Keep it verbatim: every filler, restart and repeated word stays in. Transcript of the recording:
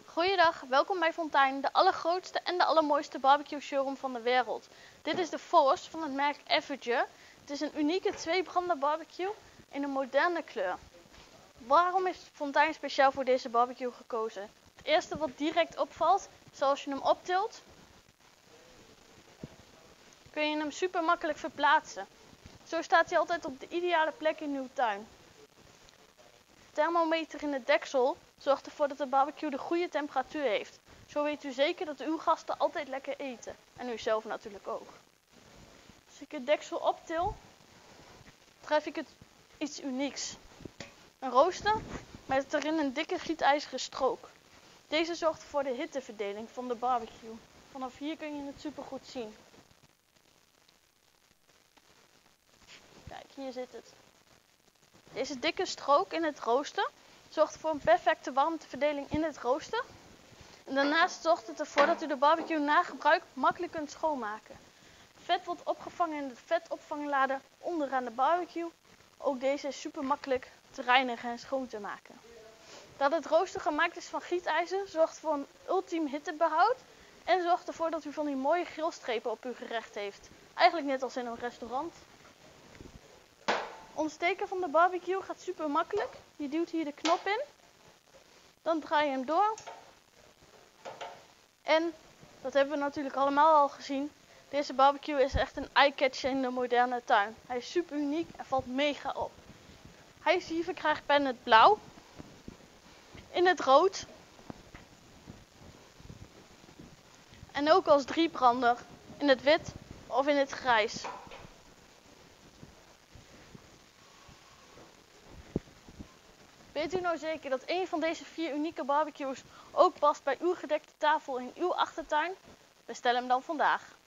Goeiedag, welkom bij Fontijn, de allergrootste en de allermooiste barbecue showroom van de wereld. Dit is de Force van het merk Evergy. Het is een unieke tweebrander barbecue in een moderne kleur. Waarom is Fontijn speciaal voor deze barbecue gekozen? Het eerste wat direct opvalt, is als je hem optilt, kun je hem super makkelijk verplaatsen. Zo staat hij altijd op de ideale plek in uw tuin. De thermometer in het deksel zorgt ervoor dat de barbecue de goede temperatuur heeft. Zo weet u zeker dat uw gasten altijd lekker eten. En u zelf natuurlijk ook. Als ik het deksel optil, tref ik het iets unieks. Een rooster met erin een dikke gietijzeren strook. Deze zorgt voor de hitteverdeling van de barbecue. Vanaf hier kun je het super goed zien. Kijk, hier zit het. Deze dikke strook in het rooster zorgt voor een perfecte warmteverdeling in het rooster. En daarnaast zorgt het ervoor dat u de barbecue na gebruik makkelijk kunt schoonmaken. Vet wordt opgevangen in de vetopvanglader onderaan de barbecue. Ook deze is super makkelijk te reinigen en schoon te maken. Dat het rooster gemaakt is van gietijzer zorgt voor een ultiem hittebehoud. En zorgt ervoor dat u van die mooie grillstrepen op uw gerecht heeft. Eigenlijk net als in een restaurant. Ontsteken van de barbecue gaat super makkelijk. Je duwt hier de knop in. Dan draai je hem door. En, dat hebben we natuurlijk allemaal al gezien. Deze barbecue is echt een eye-catcher in de moderne tuin. Hij is super uniek en valt mega op. Hij is hier verkrijgbaar in het blauw. In het rood. En ook als driebrander. In het wit of in het grijs. Weet u nou zeker dat een van deze vier unieke barbecues ook past bij uw gedekte tafel in uw achtertuin? Bestel hem dan vandaag.